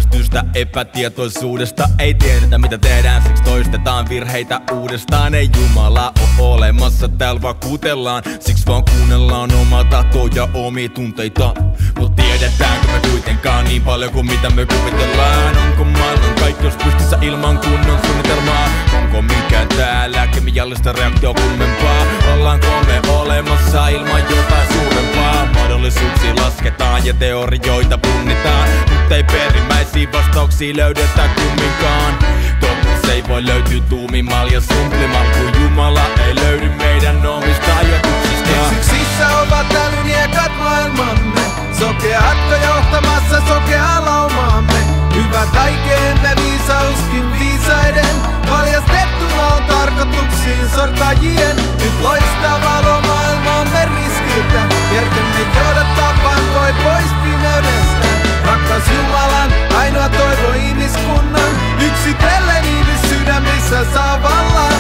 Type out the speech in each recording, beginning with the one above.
hämmästystä epätietoisuudesta. Ei tiedetä mitä tehdään, siksi toistetaan virheitä uudestaan. Ei Jumala oo olemassa, täällä vakuutellaan. Siksi vaan kuunnellaan omaa tahtoa ja omia tunteita. Mut tiedetäänkö me kuitenkaan niin paljon kuin mitä me kuvitellaan? Onko maailman kaikkeus pystyssä ilman kunnon suunnitelmaa? Onko mikään täällä kemiallista reaktio kummempaa? Ollaanko me olemassa ilman jotain suurempaa? Mahdollisuuksia lasketaan ja teorioita punnitaan, mutta ei perimmäisiä vastauksia löydetä kumminkaan. Totuus ei voi löytyä tuumimalla ja sumplimalla, kun Jumala ei löydy meidän omista ajatuksista. Kesyksissä ovat älynniekat maailmamme, sokeatko johtamassa sokeaa laumaamme. Hyvä taikeemme viisauskin viisaiden, valjastettuna on tarkoituksiin sortajien. Nyt loistaa valo maailmamme riskiltä, järkemme johdattaa pankoi pois pimeydestä. Rakkaus Jumalan, ainoa toivo ihmiskunnan, yksitellen ihmis sydämissä saa vallan.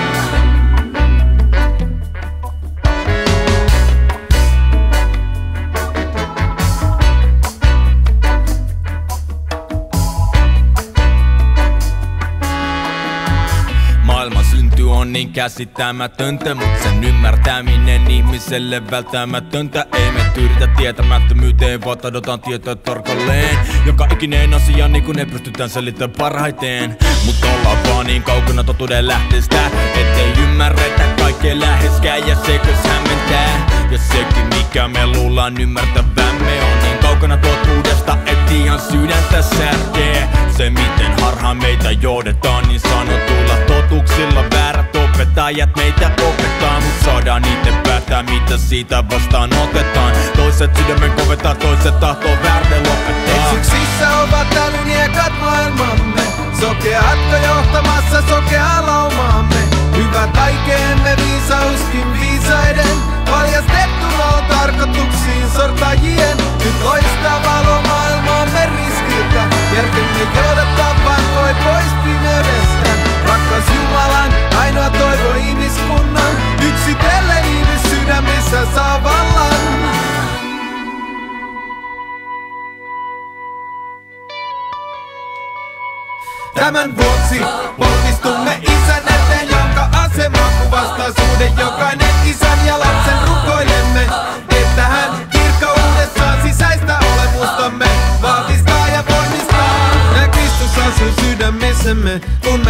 Maailman synty on niin käsittämätöntä, mut sen ymmärtäminen ihmiselle välttämätöntä. Ei me tyydytä tietämättömyyteen, vaan tadotaan tietoa tarkalleen. Joka ikinen asia niin kun ne pystytään selittämään parhaiten. Mut ollaan vaan niin kaukana totuuden lähteestä, ettei ymmärretä kaikkea läheskään, ja sekös hämmentää. Ja sekin mikä me luullaan ymmärtävämme on niin kaukana totuudesta, et ihan sydäntä särkee. Se miten harhaan meitä johdetaan niin sanotulla totuuksilla. Väärät opettajat meitä opettaa, mut saadaan itse päättää mitä siitä vastaan otetaan. Toiset sydämen kovetaan, toiset tahtoo väärin lopettaa. Kesyksissä ovat älynniekat maailmamme, sokeatko johtamassa sokeaa laumaamme. Hyvä taikeemme viisauskin viisaiden, valjastettuna on tarkoituksiin sortajien. Nyt loistaa valo maailmamme riskiltä, järkemme johdattaa pankoi pois pimeydestä. Rakkaus Jumalan, ainoa toivo ihmiskunnan, yksitellen ihmis sydämissä saa vallan. Tämän vuoksi ponnistumme Isän eteen, jonka asema kuvastaa suhde. Jokainen isän ja lapsen rukoilemme, että hän kirkkaudessaan sisäistä olemustamme vahvistaa ja voimistaa. Ja Kristus asuu sydämissämme, kun